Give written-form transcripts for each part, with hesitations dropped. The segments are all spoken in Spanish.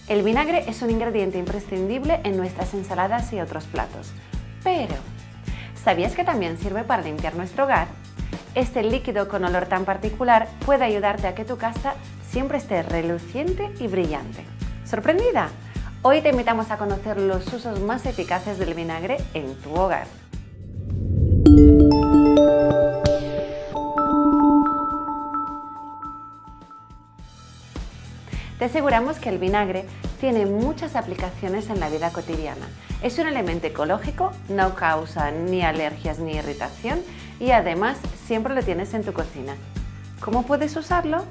El vinagre es un ingrediente imprescindible en nuestras ensaladas y otros platos. Pero, ¿sabías que también sirve para limpiar nuestro hogar? Este líquido con olor tan particular puede ayudarte a que tu casa siempre esté reluciente y brillante. ¿Sorprendida? Hoy te invitamos a conocer los usos más eficaces del vinagre en tu hogar. Te aseguramos que el vinagre tiene muchas aplicaciones en la vida cotidiana. Es un elemento ecológico, no causa ni alergias ni irritación y además siempre lo tienes en tu cocina. ¿Cómo puedes usarlo?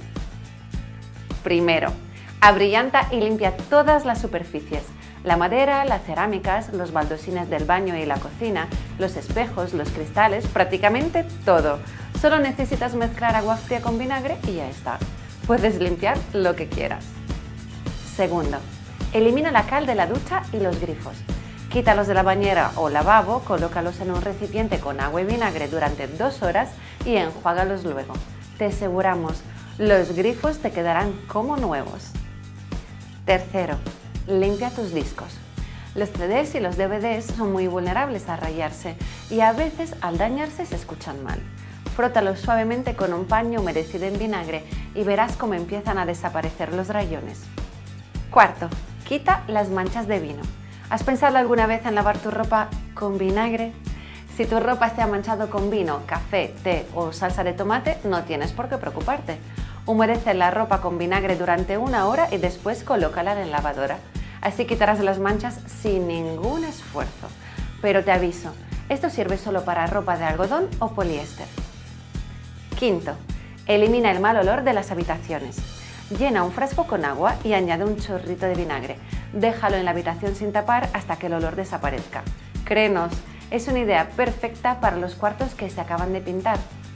Primero, abrillanta y limpia todas las superficies. La madera, las cerámicas, los baldosines del baño y la cocina, los espejos, los cristales, prácticamente todo. Solo necesitas mezclar agua fría con vinagre y ya está. Puedes limpiar lo que quieras. Segundo, elimina la cal de la ducha y los grifos. Quítalos de la bañera o lavabo, colócalos en un recipiente con agua y vinagre durante 2 horas y enjuágalos luego. Te aseguramos, los grifos te quedarán como nuevos. Tercero, limpia tus discos. Los CDs y los DVDs son muy vulnerables a rayarse y a veces al dañarse se escuchan mal. Frótalos suavemente con un paño humedecido en vinagre y verás cómo empiezan a desaparecer los rayones. Cuarto, quita las manchas de vino. ¿Has pensado alguna vez en lavar tu ropa con vinagre? Si tu ropa se ha manchado con vino, café, té o salsa de tomate, no tienes por qué preocuparte. Humedece la ropa con vinagre durante 1 hora y después colócala en la lavadora. Así quitarás las manchas sin ningún esfuerzo. Pero te aviso, esto sirve solo para ropa de algodón o poliéster. Quinto, elimina el mal olor de las habitaciones. Llena un frasco con agua y añade un chorrito de vinagre. Déjalo en la habitación sin tapar hasta que el olor desaparezca. Créenos, es una idea perfecta para los cuartos que se acaban de pintar.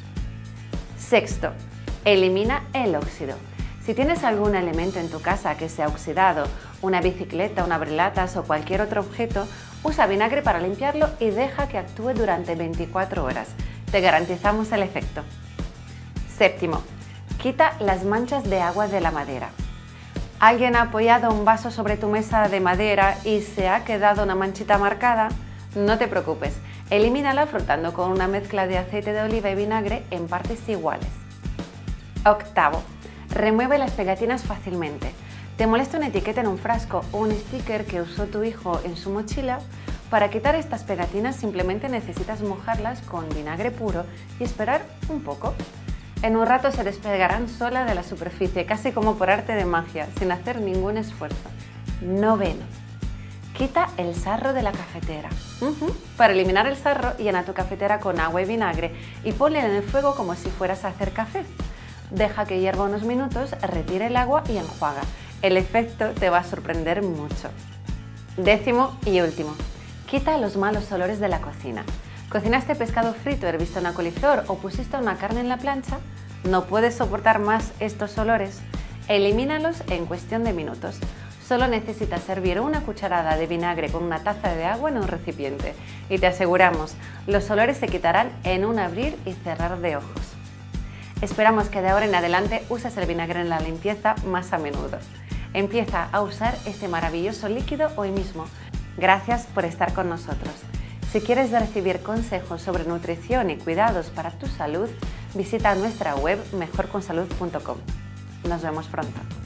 Sexto, elimina el óxido. Si tienes algún elemento en tu casa que se ha oxidado, una bicicleta, un abrelatas o cualquier otro objeto, usa vinagre para limpiarlo y deja que actúe durante 24 horas. Te garantizamos el efecto. Séptimo, quita las manchas de agua de la madera. ¿Alguien ha apoyado un vaso sobre tu mesa de madera y se ha quedado una manchita marcada? No te preocupes, elimínala frotando con una mezcla de aceite de oliva y vinagre en partes iguales. Octavo, remueve las pegatinas fácilmente. ¿Te molesta una etiqueta en un frasco o un sticker que usó tu hijo en su mochila? Para quitar estas pegatinas simplemente necesitas mojarlas con vinagre puro y esperar un poco. En un rato se despegarán sola de la superficie, casi como por arte de magia, sin hacer ningún esfuerzo. Noveno, quita el sarro de la cafetera. Para eliminar el sarro, llena tu cafetera con agua y vinagre y ponla en el fuego como si fueras a hacer café. Deja que hierva unos minutos, retira el agua y enjuaga. El efecto te va a sorprender mucho. Décimo y último, quita los malos olores de la cocina. ¿Cocinaste pescado frito, herviste una coliflor o pusiste una carne en la plancha? ¿No puedes soportar más estos olores? Elimínalos en cuestión de minutos. Solo necesitas servir una cucharada de vinagre con una taza de agua en un recipiente y te aseguramos, los olores se quitarán en un abrir y cerrar de ojos. Esperamos que de ahora en adelante uses el vinagre en la limpieza más a menudo. Empieza a usar este maravilloso líquido hoy mismo. Gracias por estar con nosotros. Si quieres recibir consejos sobre nutrición y cuidados para tu salud, visita nuestra web mejorconsalud.com. Nos vemos pronto.